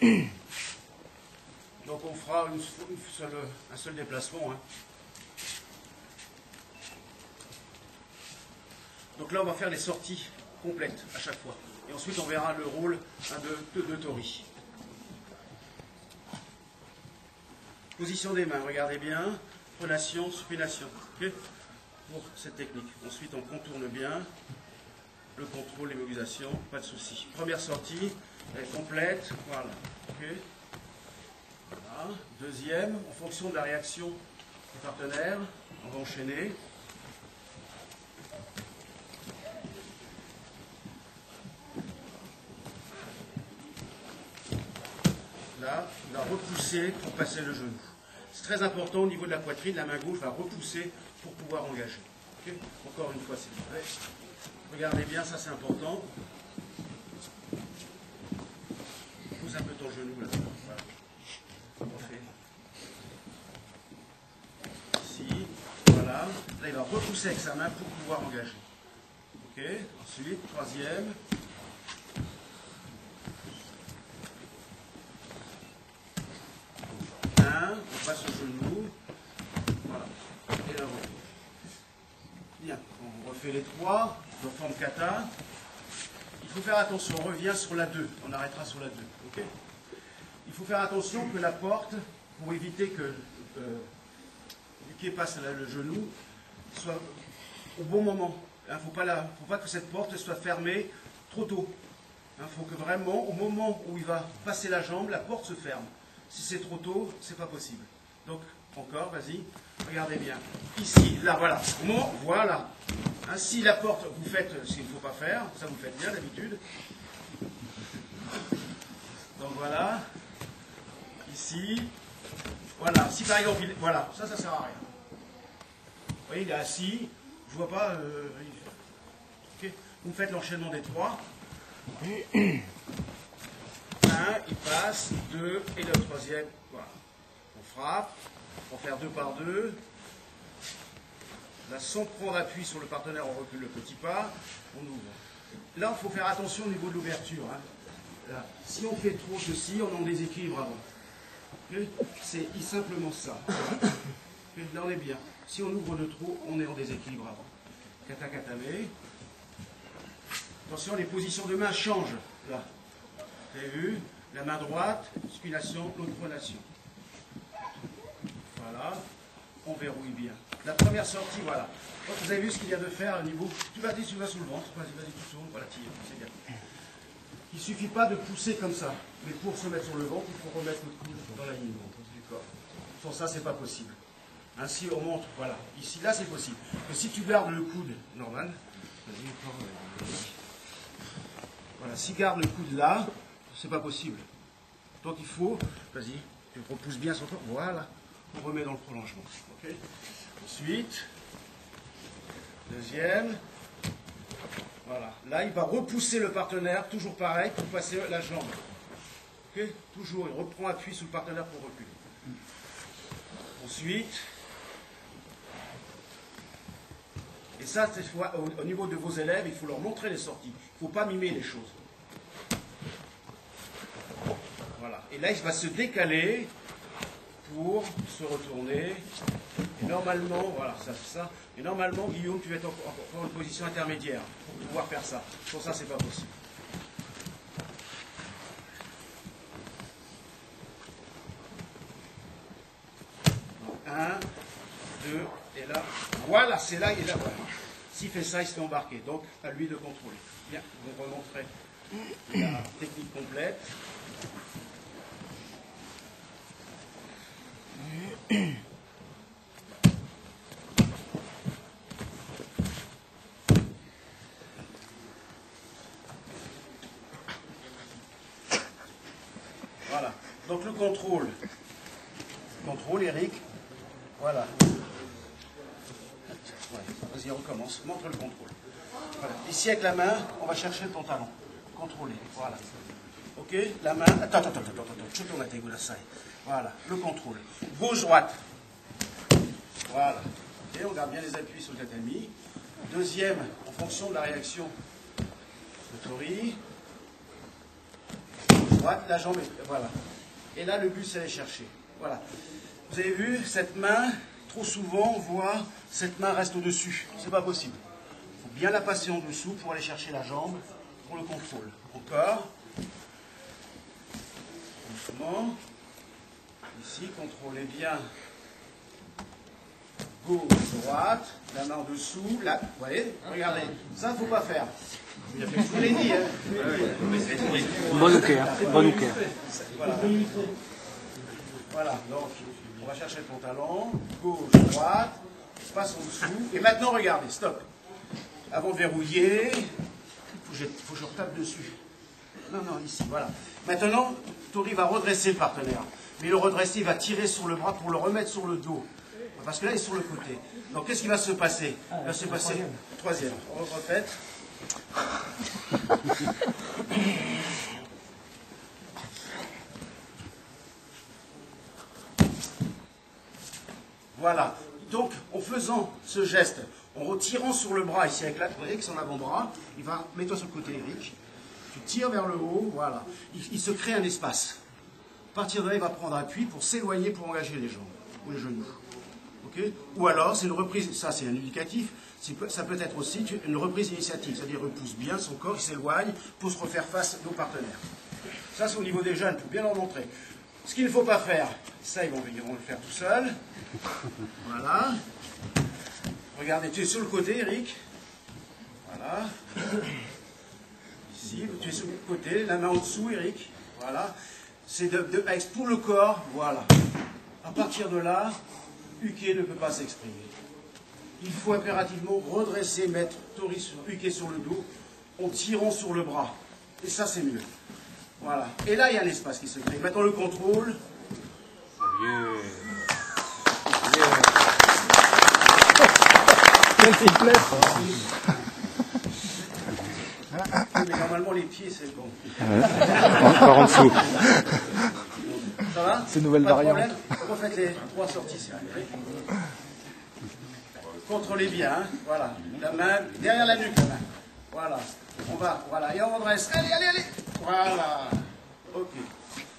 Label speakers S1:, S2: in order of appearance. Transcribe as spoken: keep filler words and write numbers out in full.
S1: Donc on fera une, une seule, un seul déplacement. Hein. Donc là on va faire les sorties complètes à chaque fois. Et ensuite on verra le rôle hein, de, de, de Tori. Position des mains, regardez bien. Pronation, supination. Okay, pour cette technique. Ensuite on contourne bien. Le contrôle, l'immobilisation, pas de souci. Première sortie, elle est complète. Voilà. Okay. Voilà. Deuxième, en fonction de la réaction du partenaire, on va enchaîner. Là, il va repousser pour passer le genou. C'est très important au niveau de la poitrine, la main gauche va repousser pour pouvoir engager. Okay. Encore une fois, s'il vous plaît. Regardez bien, ça c'est important. Pousse un peu ton genou là. Voilà. On fait. Ici. Voilà. Là, il va repousser avec sa main pour pouvoir engager. Ok. Ensuite, troisième. Un. On passe au genou. Voilà. Et là, on... Bien. On refait les trois. De forme kata. Il faut faire attention, on revient sur la deux, on arrêtera sur la deux. Okay, il faut faire attention que la porte, pour éviter que euh, le pied passe là, le genou, soit au bon moment. Il hein, ne faut, faut pas que cette porte soit fermée trop tôt. Il hein, faut que vraiment, au moment où il va passer la jambe, la porte se ferme. Si c'est trop tôt, c'est pas possible. Donc, encore, vas-y, regardez bien. Ici, là, voilà. Au moment, voilà. Hein, si la porte, vous faites ce qu'il ne faut pas faire, ça vous faites bien d'habitude. Donc voilà. Ici. Voilà. Si par exemple, il, voilà, ça, ça sert à rien. Vous voyez, il est assis. Je vois pas. Euh, il, okay. Vous faites l'enchaînement des trois. Un, il passe. Deux, et le troisième. Voilà. On frappe. On va faire deux par deux. Là, sans prendre appui sur le partenaire, on recule le petit pas, on ouvre. Là, il faut faire attention au niveau de l'ouverture. Hein. Là, si on fait trop ceci, on est en déséquilibre avant. Okay, c'est simplement ça. Okay, là, on est bien. Si on ouvre de trop, on est en déséquilibre avant. Kata katame. Attention, les positions de main changent. Là, vous avez vu, la main droite, supination, l'autre pronation. Voilà, on verrouille bien. La première sortie, voilà. Donc, vous avez vu ce qu'il y a de faire au niveau. Tu vas dire, tu vas sous le ventre. Vas-y, vas-y, tu tournes. Voilà, tire. C'est bien. Il ne suffit pas de pousser comme ça. Mais pour se mettre sur le ventre, il faut remettre le coude dans la ligne du corps. Sans ça, c'est pas possible. Ainsi, on montre. Voilà. Ici, là, c'est possible. Mais si tu gardes le coude normal. Vas-y, encore. Voilà. Si tu gardes le coude là, c'est pas possible. Donc, il faut. Vas-y, tu repousses bien son corps. Voilà. On remet dans le prolongement. Okay. Ensuite, deuxième. Voilà. Là, il va repousser le partenaire, toujours pareil, pour passer la jambe. Okay. Toujours, il reprend appui sur le partenaire pour reculer. Ensuite, et ça, cette fois, au, au niveau de vos élèves, il faut leur montrer les sorties. Il ne faut pas mimer les choses. Voilà. Et là, il va se décaler pour se retourner. Et normalement, voilà, ça c'est ça. Et normalement, Guillaume, tu vas être encore en, en, en position intermédiaire pour pouvoir faire ça. Pour ça, c'est pas possible. Donc, un, deux, et là. Voilà, c'est là, et là, voilà. S'il fait ça, il se fait embarquer. Donc, à lui de contrôler. Bien, je vais remontrer la technique complète. Voilà. Donc le contrôle. Contrôle, Eric. Voilà. Ouais. Vas-y, on recommence. Montre le contrôle. Voilà. Ici, avec la main, on va chercher le pantalon. Contrôler. Voilà. Ok, la main. Attends, attends, attends, attends, attends. Voilà, le contrôle. Gauche-droite. Voilà. Et on garde bien les appuis sur le tatami. Deuxième, en fonction de la réaction de Tori. droite, la jambe est... Voilà. Et là, le but, c'est d'aller chercher. Voilà. Vous avez vu, cette main, trop souvent, on voit, cette main reste au-dessus. C'est pas possible. Il faut bien la passer en dessous pour aller chercher la jambe, pour le contrôle. Encore. Doucement. Ici, contrôlez bien. Gauche, droite, la main en dessous, là, vous voyez, regardez, ça, il ne faut pas faire. Je vous l'ai dit, hein.
S2: Bon ok, hein. Bon ok.
S1: Voilà. Voilà, donc, on va chercher le pantalon, gauche, droite, passe en dessous, et maintenant, regardez, stop. Avant de verrouiller, il faut que je, faut que je retape dessus. Non, non, ici, voilà. Maintenant, Tori va redresser le partenaire. Mais le redresser, il va tirer sur le bras pour le remettre sur le dos. Parce que là, il est sur le côté. Donc, qu'est-ce qui va se passer? Il va se passer... Troisième. On répète. Voilà. Donc, en faisant ce geste, en retirant sur le bras, ici avec la... Vous voyez que son avant-bras, il va... Mets-toi sur le côté, Eric. Tu tires vers le haut, voilà. Il, il se crée un espace. À partir de là, il va prendre appui pour s'éloigner, pour engager les jambes ou les genoux. Okay? Ou alors, c'est une reprise, ça c'est un indicatif, ça peut être aussi une reprise initiative, c'est-à-dire il repousse bien son corps, il s'éloigne pour se refaire face à nos partenaires. Ça c'est au niveau des jeunes, pour bien leur montrer. Ce qu'il ne faut pas faire, ça ils vont, ils vont le faire tout seuls. Voilà. Regardez, tu es sur le côté, Eric. Voilà. Ici, tu es sur le côté, la main en dessous, Eric. Voilà. C'est de, de, pour le corps, voilà. À partir de là, Uke ne peut pas s'exprimer. Il faut impérativement redresser, mettre Tori sur, Uke sur le dos, en tirant sur le bras. Et ça, c'est mieux. Voilà. Et là, il y a un espace qui se crée. Maintenant, le contrôle.
S2: Yeah.
S3: Quel plaît,
S1: Mais normalement, les pieds, c'est bon.
S2: Encore en dessous.
S1: Ça va?
S3: C'est une nouvelle variante.
S1: Refaites les trois sorties. Contrôlez bien, hein. Voilà. La main derrière la nuque, la main. Voilà. On va, voilà. Et on redresse. Allez, allez, allez. Voilà. Ok.